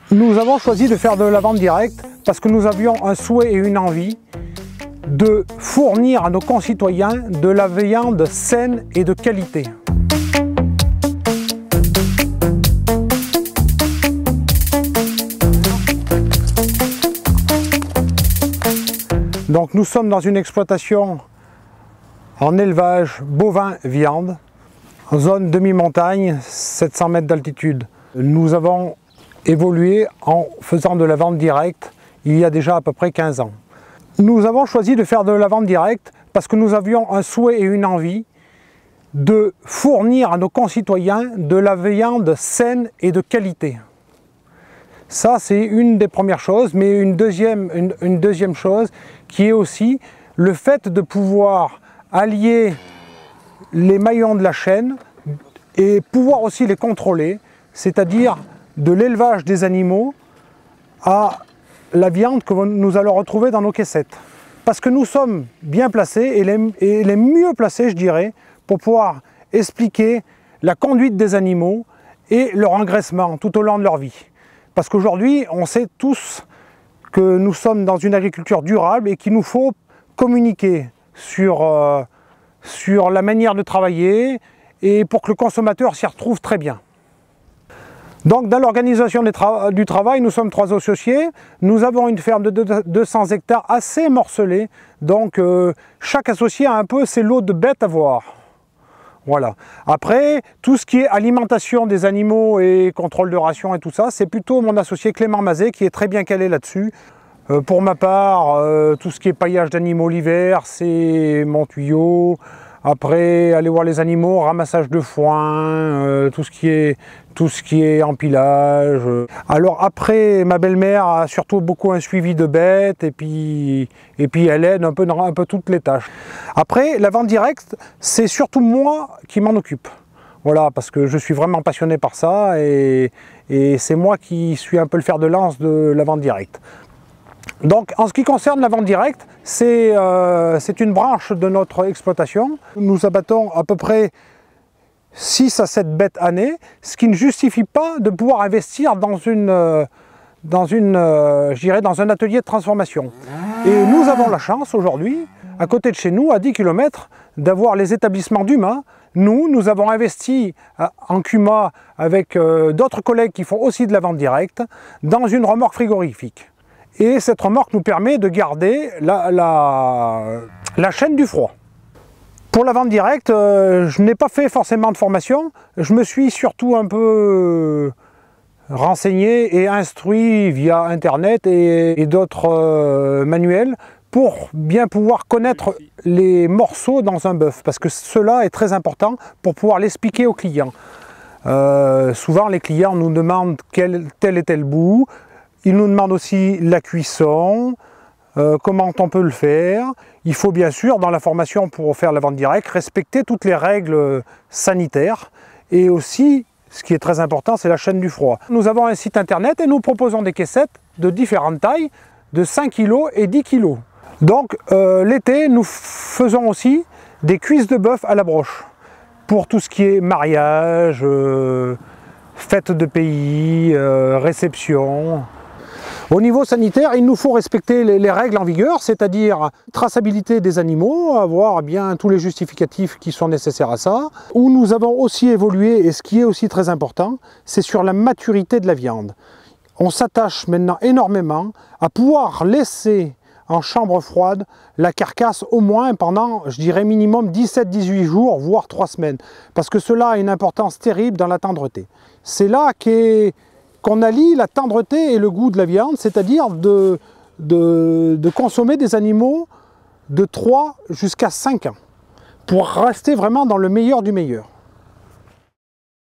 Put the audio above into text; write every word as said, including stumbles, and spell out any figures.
Nous avons choisi de faire de la vente directe parce que nous avions un souhait et une envie de fournir à nos concitoyens de la viande saine et de qualité. Donc nous sommes dans une exploitation en élevage bovin-viande, en zone demi-montagne, sept cents mètres d'altitude. Nous avons évolué en faisant de la vente directe il y a déjà à peu près quinze ans. Nous avons choisi de faire de la vente directe parce que nous avions un souhait et une envie de fournir à nos concitoyens de la viande saine et de qualité. Ça, c'est une des premières choses, mais une deuxième, une, une deuxième chose qui est aussi le fait de pouvoir allier les maillons de la chaîne et pouvoir aussi les contrôler, c'est-à-dire de l'élevage des animaux à la viande que nous allons retrouver dans nos caissettes. Parce que nous sommes bien placés et les, et les mieux placés, je dirais, pour pouvoir expliquer la conduite des animaux et leur engraissement tout au long de leur vie. Parce qu'aujourd'hui, on sait tous que nous sommes dans une agriculture durable et qu'il nous faut communiquer sur, euh, sur la manière de travailler et pour que le consommateur s'y retrouve très bien. Donc dans l'organisation tra du travail, nous sommes trois associés, nous avons une ferme de deux cents hectares assez morcelée, donc euh, chaque associé a un peu ses lots de bêtes à voir. Voilà. Après, tout ce qui est alimentation des animaux et contrôle de ration et tout ça, c'est plutôt mon associé Clément Mazet qui est très bien calé là-dessus. Euh, pour ma part, euh, tout ce qui est paillage d'animaux l'hiver, c'est mon tuyau. Après, aller voir les animaux, ramassage de foin, euh, tout ce qui est, tout ce qui est empilage. Alors après, ma belle-mère a surtout beaucoup un suivi de bêtes et puis, et puis elle aide un peu dans un peu toutes les tâches. Après, la vente directe, c'est surtout moi qui m'en occupe. Voilà, parce que je suis vraiment passionné par ça et, et c'est moi qui suis un peu le fer de lance de la vente directe. Donc en ce qui concerne la vente directe, c'est euh, une branche de notre exploitation. Nous abattons à peu près six à sept bêtes année, ce qui ne justifie pas de pouvoir investir dans, une, euh, dans, une, euh, je dirais dans un atelier de transformation. Et nous avons la chance aujourd'hui, à côté de chez nous, à dix kilomètres, d'avoir les établissements d'Uma. Nous, nous avons investi en Cuma avec euh, d'autres collègues qui font aussi de la vente directe, dans une remorque frigorifique. Et cette remorque nous permet de garder la, la, la chaîne du froid. Pour la vente directe, euh, je n'ai pas fait forcément de formation. Je me suis surtout un peu renseigné et instruit via Internet et, et d'autres euh, manuels pour bien pouvoir connaître les morceaux dans un bœuf. Parce que cela est très important pour pouvoir l'expliquer aux clients. Euh, souvent, les clients nous demandent quel, tel et tel bout. Ils nous demandent aussi la cuisson, euh, comment on peut le faire. Il faut bien sûr, dans la formation pour faire la vente directe, respecter toutes les règles sanitaires. Et aussi, ce qui est très important, c'est la chaîne du froid. Nous avons un site internet et nous proposons des caissettes de différentes tailles, de cinq kilos et dix kilos. Donc euh, l'été, nous faisons aussi des cuisses de bœuf à la broche. Pour tout ce qui est mariage, euh, fête de pays, euh, réception. Au niveau sanitaire, il nous faut respecter les, les règles en vigueur, c'est-à-dire traçabilité des animaux, avoir bien tous les justificatifs qui sont nécessaires à ça. Où nous avons aussi évolué, et ce qui est aussi très important, c'est sur la maturité de la viande. On s'attache maintenant énormément à pouvoir laisser en chambre froide la carcasse au moins pendant, je dirais minimum dix-sept à dix-huit jours, voire trois semaines. Parce que cela a une importance terrible dans la tendreté. C'est là qu'est qu'on allie la tendreté et le goût de la viande, c'est-à-dire de, de, de consommer des animaux de trois jusqu'à cinq ans, pour rester vraiment dans le meilleur du meilleur.